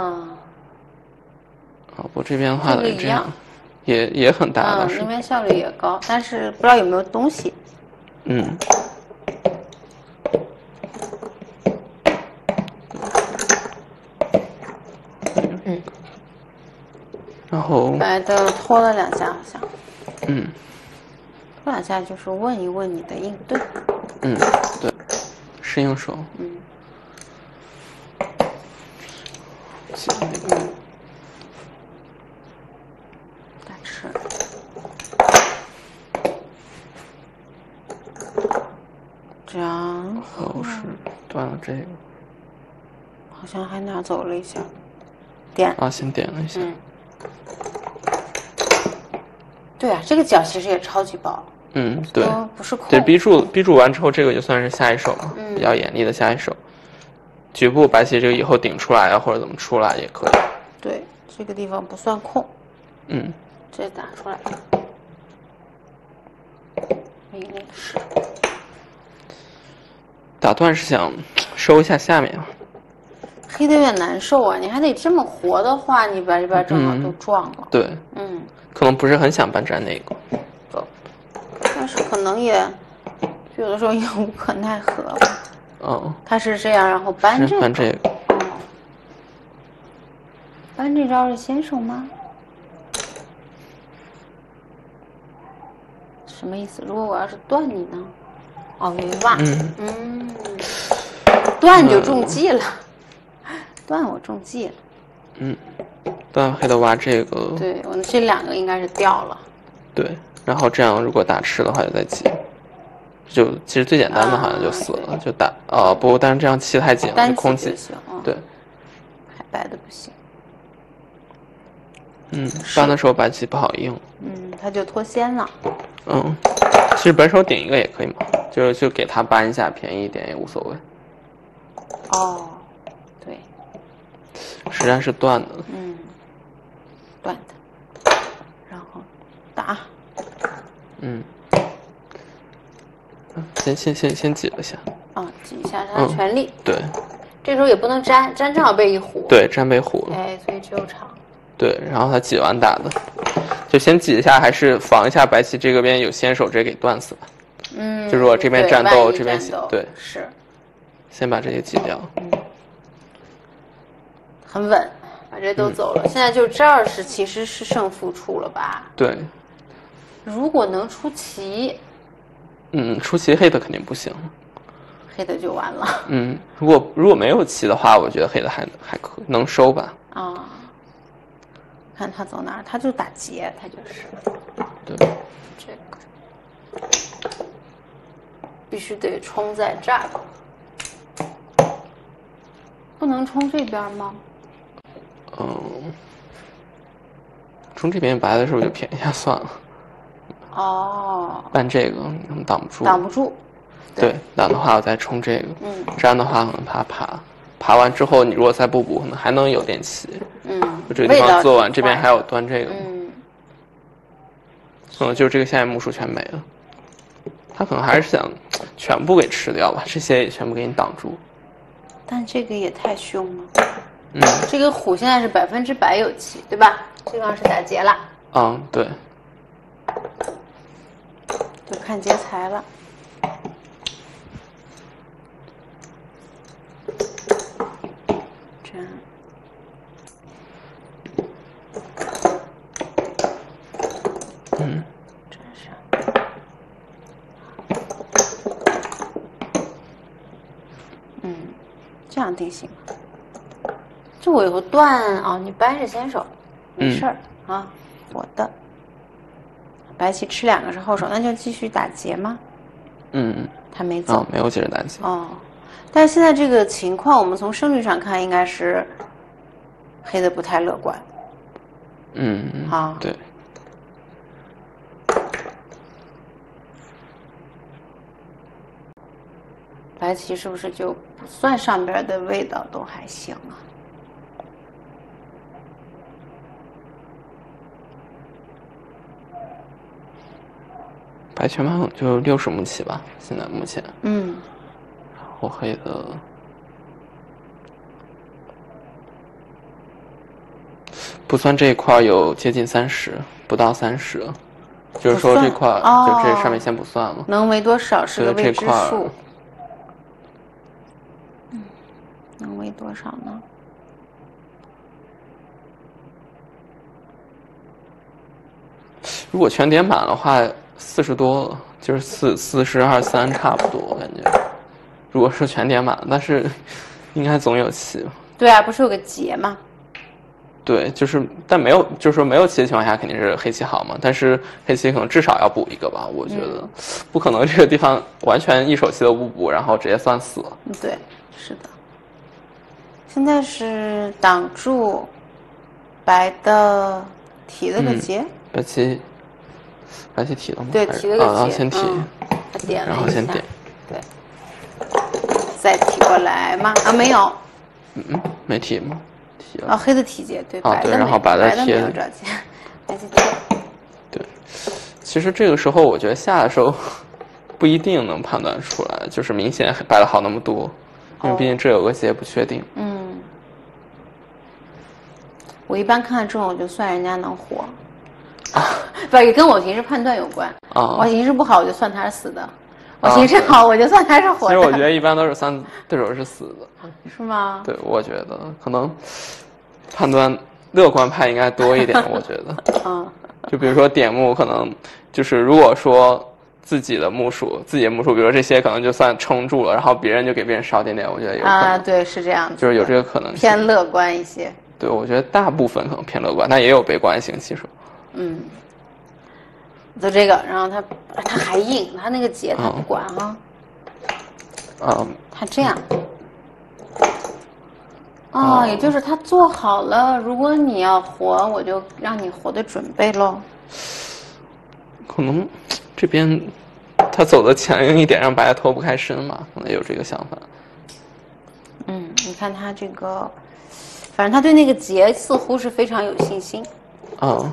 S2: 不过这边的话这样，也很大的。
S1: 那边效率也高，但是不知道有没有东西。
S2: 然后
S1: 白的拖了2下，好像。拖2下就是问一问你的应对。
S2: 对，是应手。
S1: 大吃。这样。
S2: 后是断了这个。
S1: 好像还拿走了一下。点。
S2: 先点了一下。
S1: 对啊，这个角其实也超级薄。
S2: 对，
S1: 不是空。
S2: 对，逼住完之后，这个就算是下一手嘛，比较严厉的下一手。局部白棋这个以后顶出来啊，或者怎么出来也可以。
S1: 对，这个地方不算空。这打出来。没那是。
S2: 打断是想收一下下面。
S1: 黑的有点难受啊，你还得这么活的话，你把这边正好都撞了。
S2: 对。可能不是很想搬占那个。
S1: 但是可能也有的时候也无可奈何吧。他是这样，然后搬这个。
S2: 搬这个。
S1: 搬这招是先手吗？什么意思？如果我要是断你呢？没挖。断就中计了。断我中计了。
S2: 断黑的挖这个。
S1: 对，我这2个应该是掉了。
S2: 对，然后这样如果打吃的话就再挤。就其实最简单的好像就死了，就打不，但是这样气太紧了，就空气。对。
S1: 还白的不行。
S2: 搬的时候白棋不好应。
S1: 他就脱先了。
S2: 其实本手顶一个也可以嘛，就给他搬一下，便宜一点也无所谓。
S1: 对。
S2: 实战是断的。
S1: 断的。然后打。
S2: 先挤了下。
S1: 挤一下他全力。
S2: 对。
S1: 这时候也不能粘正好被一虎。
S2: 对，粘被虎了。
S1: 所以只有长。
S2: 对，然后他挤完打的，就先挤一下，还是防一下白棋这个边有先手，直接给断死吧。就如果这边战斗，这边对
S1: 是。
S2: 先把这些挤掉。
S1: 很稳，把这都走了。现在就这儿其实是胜负处了吧？
S2: 对。
S1: 如果能出棋。
S2: 出棋黑的肯定不行。
S1: 黑的就完了。
S2: 如果没有棋的话，我觉得黑的还可以，能收吧。
S1: 看他走哪儿，他就打劫，他就是。
S2: 对。
S1: 这个必须得冲在这儿。不能冲这边吗？
S2: 冲这边白的时候就偏一下算了。搬这个挡不住。
S1: 挡不住。
S2: 对，懒的话我再冲这个。粘的话可能怕爬完之后，你如果再不补，可能还能有点棋。就这个地方做完，这边还有端这个。可能就这个下面目数全没了。他可能还是想全部给吃掉吧，这些也全部给你挡住。
S1: 但这个也太凶了。这个虎现在是100%有棋，对吧？这个是打劫了。
S2: 对。
S1: 就看劫财了。这样。这样定型。这我有断你掰是先手，没事儿啊，我的。白棋吃2个是后手，那就继续打劫吗？他没走，
S2: 没有接着打劫。
S1: 但是现在这个情况，我们从胜率上看，应该是黑的不太乐观。
S2: 对。
S1: 白棋是不是就不算上边的味道都还行啊？
S2: 白全盘就60目棋吧，现在目前。然后黑的不算这一块有接近30，不到30，就是说这块就这上面先不算了。
S1: 能为多少是个未知数。能为多少呢？
S2: 如果全点满的话，40多了，就是42、3差不多，感觉。如果是全点满，但是应该总有棋。
S1: 对啊，不是有个劫吗？
S2: 对，但没有，就是说没有棋的情况下，肯定是黑棋好嘛。但是黑棋可能至少要补一个吧，我觉得，不可能这个地方完全一手棋都不补，然后直接算死了。
S1: 对，是的。现在是挡住白的提了个劫。白棋
S2: 提了吗？
S1: 对，提了个劫。
S2: 先提。
S1: 他点了一下。
S2: 然后先点。
S1: 对。再提过来吗？没有。
S2: 没提吗？提了。
S1: 黑的提劫，对。白的
S2: 然后白的
S1: 没有找劫。白棋提。
S2: 对，其实这个时候我觉得下的时候不一定能判断出来，就是明显白的好那么多，因为毕竟这有个劫不确定。
S1: 我一般看到这种，我就算人家能活。不，也跟我平时判断有关。我形势不好，我就算他是死的；我形势好，我就算他是活的。
S2: 其实我觉得一般都是算对手是死的。
S1: 是吗？
S2: 对，我觉得可能判断乐观派应该多一点。我觉得。就比如说点目，可能就是如果说自己的目数，比如说这些可能就算撑住了，然后别人就给别人少点点，我觉得有可能。
S1: 对，是这样子。
S2: 就是有这个可能性。
S1: 偏乐观一些。
S2: 对，我觉得大部分可能偏乐观，但也有悲观性。其实，
S1: 就这个，然后他还硬，他那个劫他不管他这样，也就是他做好了，如果你要活，我就让你活的准备咯。
S2: 可能这边他走的强硬一点，让白的脱不开身嘛，可能有这个想法。
S1: 你看他这个。反正他对那个劫似乎是非常有信心。
S2: 长，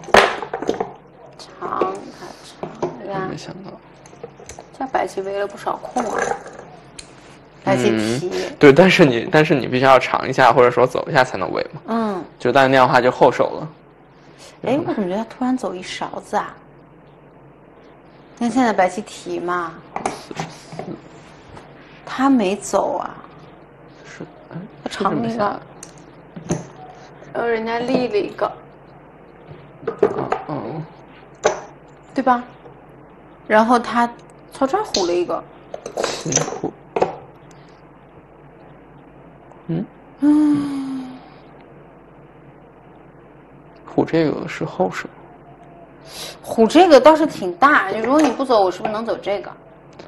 S1: 你看
S2: 没想到，
S1: 这白棋围了不少空啊。白棋提。
S2: 对，但是你必须要长一下，或者说走一下才能围嘛。就但是那样的话就后手了。
S1: 我怎么觉得他突然走一勺子啊？但现在白棋提嘛。
S2: 44。
S1: 他没走啊。
S2: 是，
S1: 他长一个。然后人家立了一个，对吧？然后他朝这儿虎了一个，
S2: 虎，虎这个是后手，
S1: 虎这个倒是挺大，如果你不走，我是不是能走这个？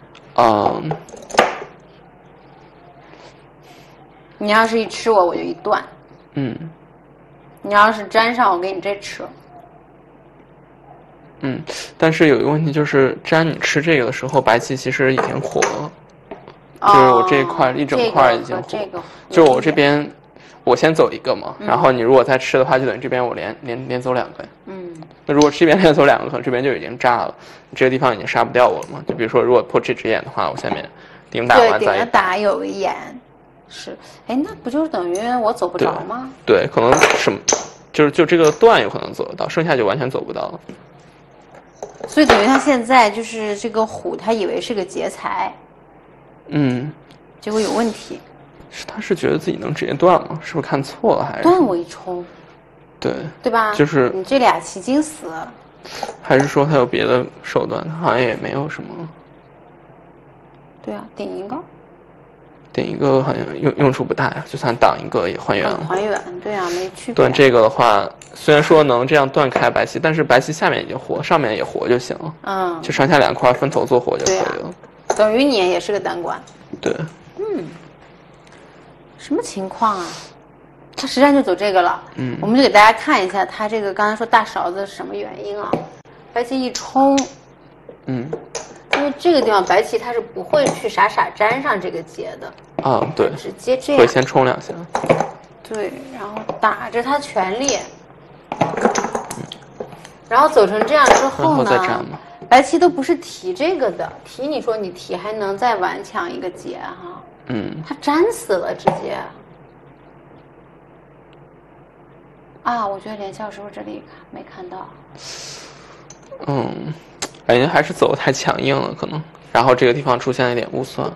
S1: 你要是一吃我就一断。你要是粘上，我给你这吃。
S2: 但是有一个问题就是，粘你吃这个的时候，白棋其实已经活了。 就是我这一块一整块已经糊，就是我这边我先走一个嘛，然后你如果再吃的话，就等于这边我连走2个。那如果这边连走2个，可能这边就已经炸了，这个地方已经杀不掉我了嘛。就比如说，如果破这只眼的话，我下面顶打完再
S1: 顶着打有个眼，是，哎，那不就是等于我走不着吗？
S2: 对，可能什么，就这个段有可能走得到，剩下就完全走不到了。
S1: 所以等于他现在就是这个虎，他以为是个劫财，结果有问题。
S2: 他是觉得自己能直接断吗？是不是看错了还是？
S1: 断我一冲。对吧？
S2: 就是
S1: 你这俩棋筋死。
S2: 还是说他有别的手段？他好像也没有什么。
S1: 对啊，顶一个。
S2: 顶一个好像用处不大呀，就算挡一个也还原了。
S1: 还原，对啊，没区别。
S2: 断这个的话，虽然说能这样断开白棋，但是白棋下面已经活，上面也活就行了。就上下2块分头做活就可以了。
S1: 等于你也是个单管。
S2: 对。
S1: 什么情况啊？他实战就走这个了。我们就给大家看一下他这个刚才说大勺子是什么原因啊？白棋一冲。因为这个地方白棋它是不会去傻粘上这个结的。
S2: 对。
S1: 直接这样。
S2: 会先冲2下。
S1: 对，然后打着他全力。然后走成这样之后呢？
S2: 再粘嘛。
S1: 白棋都不是提这个的，提你说你提还能再顽强一个结哈。他粘死了直接。我觉得连笑是不是这里没看到？
S2: 感觉还是走得太强硬了，可能。然后这个地方出现了一点误算。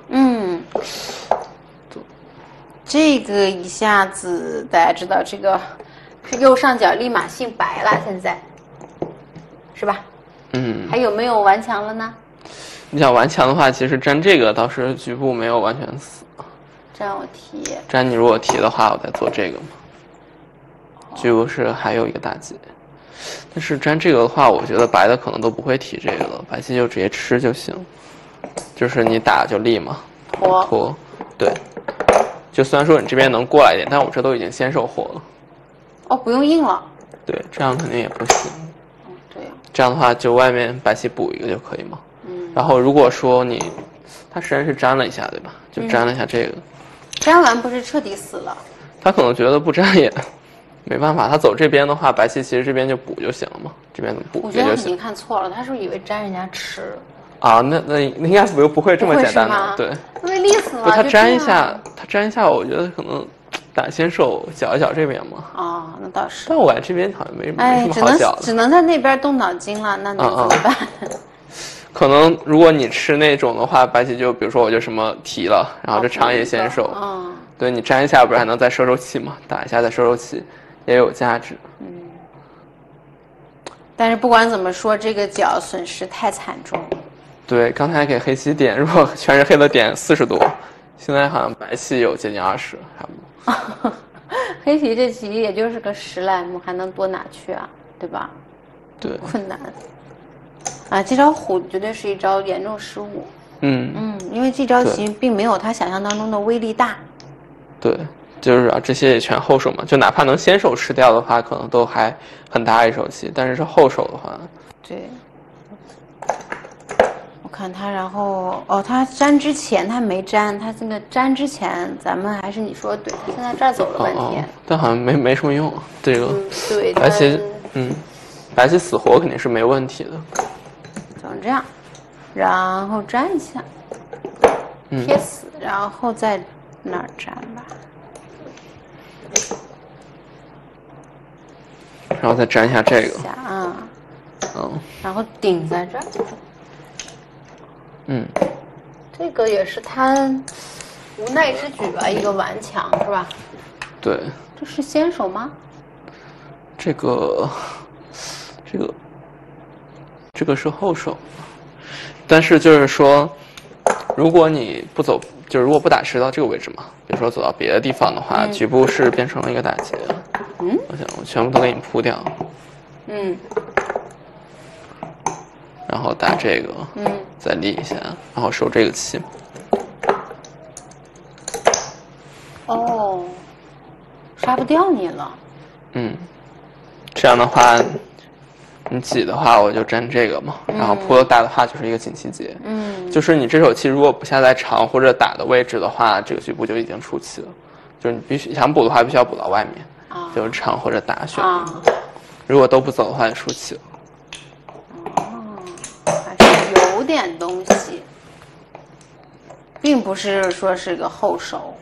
S1: 这个一下子大家知道，这个右上角立马姓白了，现在是吧？还有没有顽强了呢？
S2: 你想顽强的话，其实粘这个倒是局部没有完全死。
S1: 粘我提。
S2: 粘你如果提的话，我再做这个嘛。局部是还有一个大劫，但是粘这个的话，我觉得白的可能都不会提这个了，白棋就直接吃就行。就是你打就立嘛，拖。对。就虽然说你这边能过来一点，但我这都已经先手活了。
S1: 不用硬了。
S2: 对，这样肯定也不行。
S1: 对呀。
S2: 这样的话，就外面白棋补一个就可以嘛。然后如果说他实际是粘了一下，对吧？就粘了一下这个。
S1: 粘完不是彻底死了？
S2: 他可能觉得不粘也没办法，他走这边的话，白棋其实这边就补就行了嘛。这边怎么补？
S1: 我觉得他肯定看错了，他是不是以为粘人家吃？
S2: 那应该不会这么简单的。对。
S1: 因为立死了。
S2: 他粘一下，我觉得可能打先手搅一搅这边嘛。
S1: 那倒是。
S2: 但我感觉这边好像没什么好搅的。
S1: 只能在那边动脑筋了，那能怎么办？
S2: 可能如果你吃那种的话，白棋就比如说我就什么提了，然后这长野先手。对，你粘一下不是还能再收气嘛？打一下再收气，也有价值。
S1: 但是不管怎么说，这个角损失太惨重。
S2: 对，刚才给黑棋点，如果全是黑的点40多，现在好像白棋有接近20，差不多。
S1: 黑棋这棋也就是个10来目，还能多哪去啊？对吧？
S2: 对。
S1: 困难。这招虎绝对是一招严重失误。因为这招棋并没有他想象当中的威力大。
S2: 对，就是这些也全后手嘛，就哪怕能先手吃掉的话，可能都还很大一手棋，但是后手的话。
S1: 对。我看他，然后他粘之前他没粘，他这个粘之前，咱们还是你说对，他现在这儿走了半天，
S2: 但好像没什么用这个。
S1: 对。
S2: 白棋，白棋死活肯定是没问题的。
S1: 走成这样，然后粘一下，贴死，然后再那儿粘吧。
S2: 然后再粘一下这个。
S1: 然后顶在这儿。这个也是他无奈之举吧，一个顽强是吧？
S2: 对。
S1: 这是先手吗？
S2: 这个是后手，但是就是说，如果你不走，就是如果不打吃到这个位置嘛，比如说走到别的地方的话，局部是变成了一个大劫。我想我全部都给你铺掉。然后打这个，再立一下，然后收这个气。
S1: 杀不掉你了。
S2: 这样的话，你挤的话我就粘这个嘛，然后铺的大的话就是一个锦旗劫。 就是你这手棋如果不下在长或者打的位置的话，这个局部就已经出棋了。就是你必须想补的话，必须要补到外面，就是长或者打选。如果都不走的话，就出棋了。
S1: 还是有点东西，并不是说是个后手。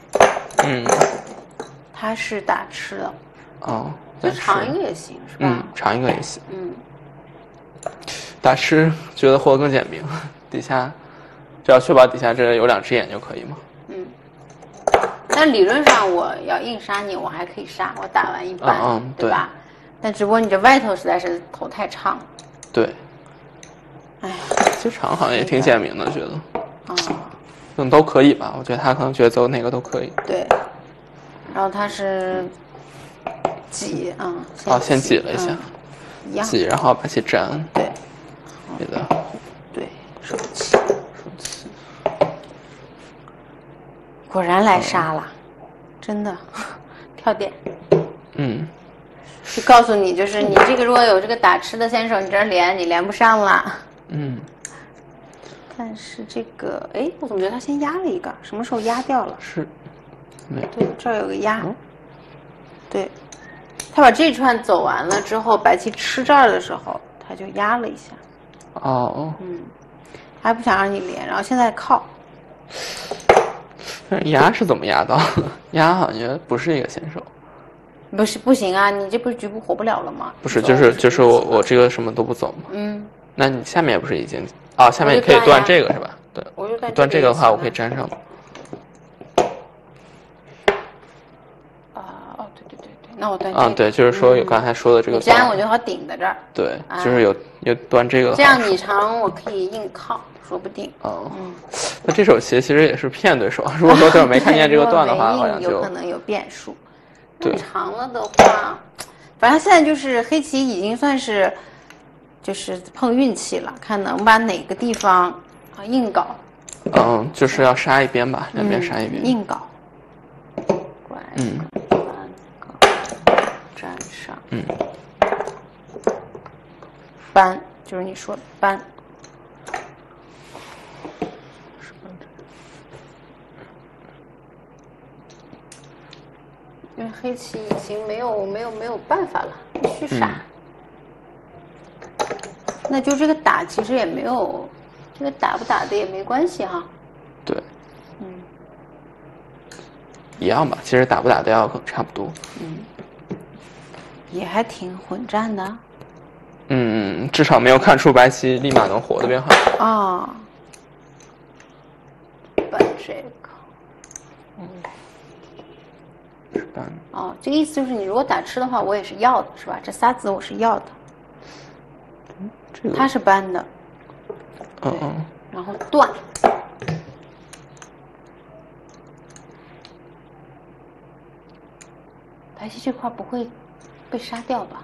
S1: 它是打吃的。就长一个也行，是吧？
S2: 长一个也行。打吃觉得活得更简明，底下只要确保底下这有2只眼就可以嘛。
S1: 但理论上我要硬杀你，我还可以杀，我打完一半，对吧？但只不过你这外头实在是头太长了。
S2: 对。
S1: 哎，
S2: 其实长好像也挺简明的，觉得。都可以吧？我觉得他可能觉得走哪个都可以。
S1: 对。然后他是挤，
S2: 先挤了一下。挤，然后把棋粘。
S1: 对。
S2: 别的。
S1: 对，手棋。果然来杀了，真的，跳点。就告诉你，就是你这个如果有这个打吃的先手，你这连你连不上了。但是这个，哎，我怎么觉得他先压了一个？什么时候压掉了？
S2: 是，没
S1: 对，这儿有个压。对，他把这串走完了之后，白棋吃这儿的时候，他就压了一下。还不想让你连，然后现在靠。
S2: 但是压是怎么压到的？压好像不是一个先手。
S1: 不行啊！你这不是局部活不了了吗？
S2: 不是，就是我这个什么都不走嘛。那你下面也不是已经下面也可以断这个是吧？对，
S1: 我就
S2: 断这个的话，我可以粘上。
S1: 对，那我断这个。
S2: 对，就是说有刚才说的这个。
S1: 你粘我就好顶在这儿。
S2: 对，就是有断这个。
S1: 这样你长我可以硬靠，说不定。
S2: 那这手棋其实也是骗对手。如果说对手没看见这个断的话，好像就
S1: 有可能有变数。对，长了的话，反正现在就是黑棋已经算是就是碰运气了，看能把哪个地方硬搞。
S2: 就是要杀一边吧，两边杀一边。
S1: 硬搞。粘上。搬就是你说的搬。因为黑棋已经没有办法了，必须杀。那就这个打其实也没有，这个打不打的也没关系哈。
S2: 对。一样吧，其实打不打的要可能差不多。
S1: 也还挺混战的。
S2: 至少没有看出白棋立马能活的变化。
S1: 搬这个。这个意思就是你如果打吃的话，我也是要的，是吧？这仨子我是要的。他是搬的。然后断。白棋这块不会被杀掉吧？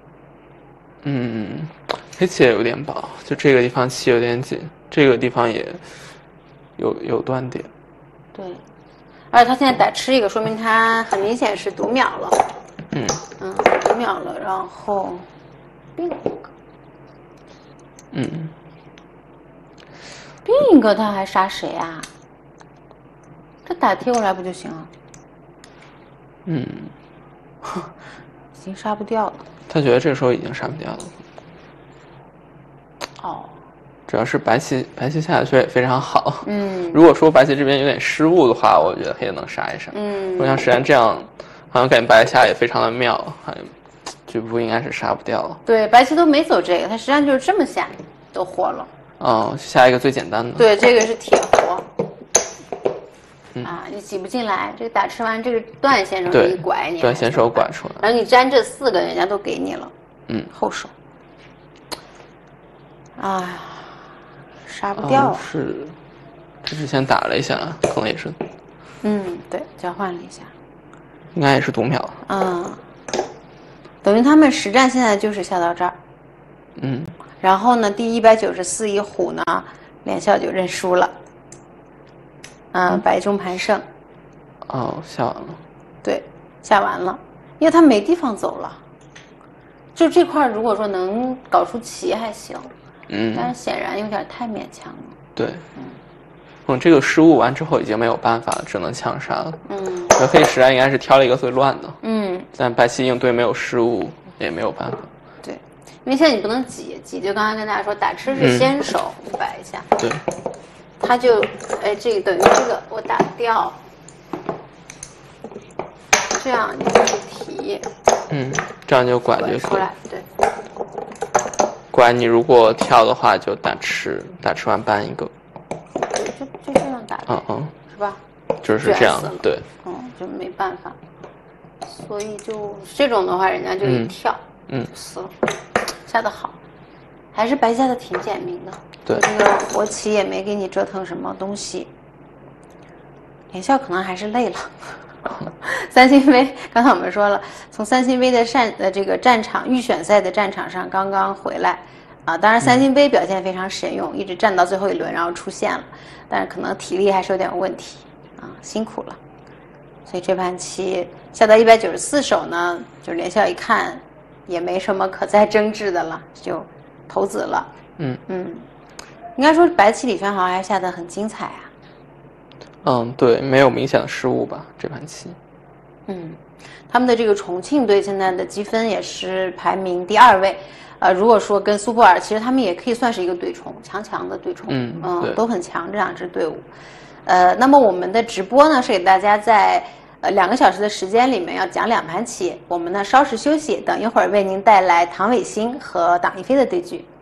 S2: 黑棋也有点薄，就这个地方棋有点紧，这个地方也有断点。
S1: 对。而且他现在打吃一个，说明他很明显是读秒了。读秒了，然后并一个。并一个他还杀谁啊？这打贴过来不就行了？已经杀不掉了。
S2: 他觉得这个时候已经杀不掉了。主要是白棋下的确也非常好。如果说白棋这边有点失误的话，我觉得黑能杀一杀。如果像实战这样，好像感觉白下也非常的妙，好像局部应该是杀不掉了。
S1: 对，白棋都没走这个，他实际上就是这么下都活了。
S2: 下一个最简单的。
S1: 对，这个是铁活。你挤不进来，这个打吃完这个断先手一拐你。
S2: 断先手拐出来。
S1: 然后你粘这4个，人家都给你了。后手。杀不掉。
S2: 这之前打了一下，可能也是。
S1: 对，交换了一下。
S2: 应该也是读秒。
S1: 等于他们实战现在就是下到这儿。然后呢，第194一虎呢，连笑就认输了。白中盘胜。
S2: 下完了。
S1: 对，下完了，因为他没地方走了。就这块如果说能搞出棋还行。但是显然有点太勉强了。
S2: 对。 这个失误完之后已经没有办法了，只能强杀了。黑实战应该是挑了一个最乱的。但白棋应对没有失误也没有办法。
S1: 对，因为现在你不能挤，就刚才跟大家说，打吃是先手，摆一下。
S2: 对。
S1: 他就这个等于这个我打掉，这样你就提。
S2: 这样就拐就
S1: 出来。对。
S2: 拐你如果跳的话就打吃，打吃完搬一个。
S1: 就这样打。是吧？
S2: 就是这样的，对。
S1: 就没办法，所以就这种的话，人家就一跳，死了，下得好，还是白下的挺简明的。
S2: 对，
S1: 这个活棋也没给你折腾什么东西，连笑可能还是累了。三星杯，刚才我们说了，从三星杯的这个战场预选赛的战场上刚刚回来啊，当然三星杯表现非常神勇，一直战到最后一轮，然后出现了，但是可能体力还是有点问题啊，辛苦了。所以这盘棋下到194手呢，就连笑一看也没什么可再争执的了，就投子了。应该说白棋李全豪还下得很精彩啊。
S2: 对，没有明显的失误吧这盘棋。
S1: 他们的这个重庆队现在的积分也是排名第2位。如果说跟苏泊尔，其实他们也可以算是一个对冲，强的对冲。都很强这2支队伍。那么我们的直播呢是给大家在2个小时的时间里面要讲2盘棋，我们呢稍事休息，等一会儿为您带来唐伟新和党一飞的对局。